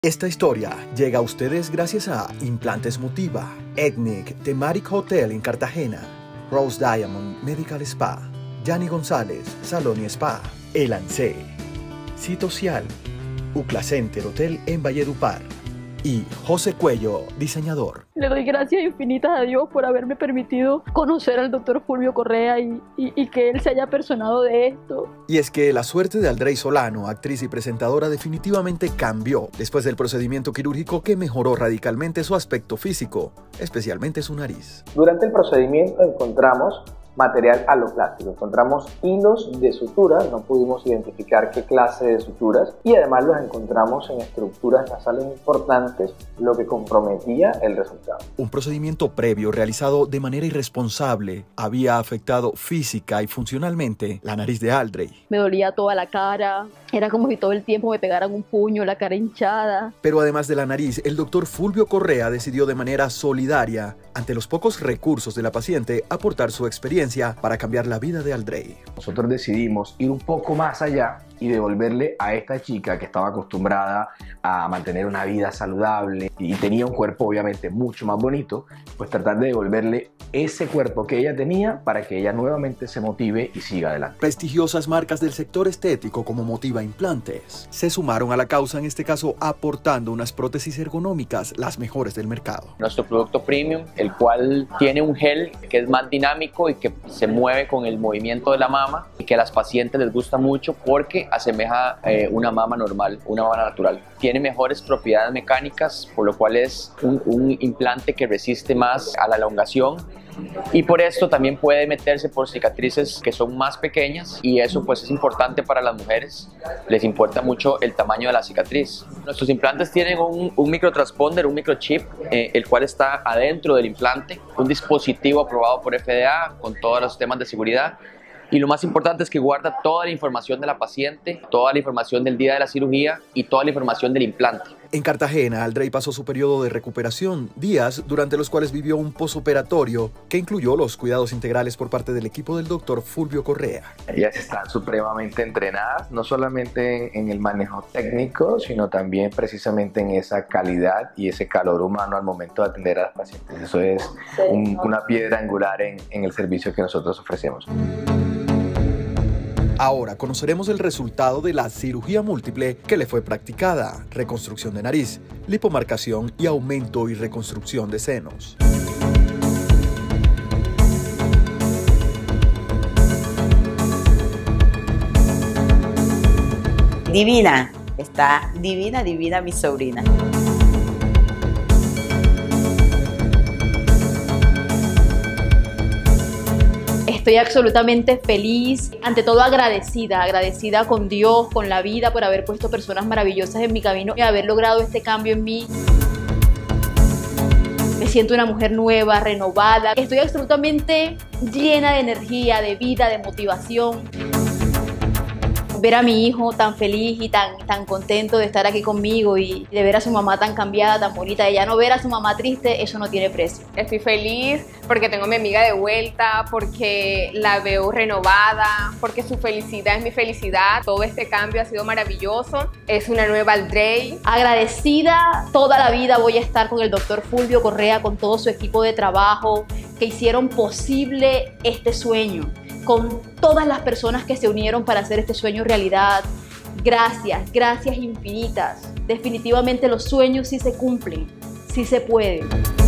Esta historia llega a ustedes gracias a Implantes Motiva, Ethnic Thematic Hotel en Cartagena, Rose Diamond Medical Spa, Yanni González Salón y Spa, El ANSE, Citocial, UCLA Center Hotel en Valledupar y José Cuello, diseñador. Le doy gracias infinitas a Dios por haberme permitido conocer al doctor Fulvio Correa y que él se haya personado de esto. Y es que la suerte de Aldrey Solano, actriz y presentadora, definitivamente cambió después del procedimiento quirúrgico que mejoró radicalmente su aspecto físico, especialmente su nariz. Durante el procedimiento encontramos material aloplástico, encontramos hilos de sutura, no pudimos identificar qué clase de suturas y además los encontramos en estructuras nasales importantes, lo que comprometía el resultado. Un procedimiento previo realizado de manera irresponsable había afectado física y funcionalmente la nariz de Aldrey. Me dolía toda la cara, era como si todo el tiempo me pegaran un puño, la cara hinchada. Pero además de la nariz, el doctor Fulvio Correa decidió de manera solidaria, ante los pocos recursos de la paciente, aportar su experiencia para cambiar la vida de Aldrey. Nosotros decidimos ir un poco más allá y devolverle a esta chica que estaba acostumbrada a mantener una vida saludable y tenía un cuerpo obviamente mucho más bonito, pues tratar de devolverle ese cuerpo que ella tenía para que ella nuevamente se motive y siga adelante. Prestigiosas marcas del sector estético como Motiva Implantes se sumaron a la causa, en este caso aportando unas prótesis ergonómicas, las mejores del mercado. Nuestro producto premium, el cual tiene un gel que es más dinámico y que se mueve con el movimiento de la mama y que a las pacientes les gusta mucho porque asemeja una mama normal, una mama natural. Tiene mejores propiedades mecánicas, por lo cual es un implante que resiste más a la elongación y por esto también puede meterse por cicatrices que son más pequeñas y eso pues es importante para las mujeres, les importa mucho el tamaño de la cicatriz. Nuestros implantes tienen un microtransponder, un microchip, el cual está adentro del implante, un dispositivo aprobado por FDA con todos los temas de seguridad. Y lo más importante es que guarda toda la información de la paciente, toda la información del día de la cirugía y toda la información del implante. En Cartagena, Aldrey pasó su periodo de recuperación, días durante los cuales vivió un posoperatorio que incluyó los cuidados integrales por parte del equipo del doctor Fulvio Correa. Ellas están supremamente entrenadas, no solamente en el manejo técnico, sino también precisamente en esa calidad y ese calor humano al momento de atender a las pacientes. Eso es una piedra angular en el servicio que nosotros ofrecemos. Ahora conoceremos el resultado de la cirugía múltiple que le fue practicada: reconstrucción de nariz, lipomarcación y aumento y reconstrucción de senos. Divina, está divina, divina mi sobrina. Estoy absolutamente feliz, ante todo agradecida con Dios, con la vida, por haber puesto personas maravillosas en mi camino y haber logrado este cambio en mí. Me siento una mujer nueva, renovada. Estoy absolutamente llena de energía, de vida, de motivación. Ver a mi hijo tan feliz y tan contento de estar aquí conmigo y de ver a su mamá tan cambiada, tan bonita, de ya no ver a su mamá triste, eso no tiene precio. Estoy feliz porque tengo a mi amiga de vuelta, porque la veo renovada, porque su felicidad es mi felicidad. Todo este cambio ha sido maravilloso. Es una nueva Aldrey. Agradecida toda la vida voy a estar con el doctor Fulvio Correa, con todo su equipo de trabajo que hicieron posible este sueño, con todas las personas que se unieron para hacer este sueño realidad. Gracias, gracias infinitas. Definitivamente los sueños sí se cumplen, sí se pueden.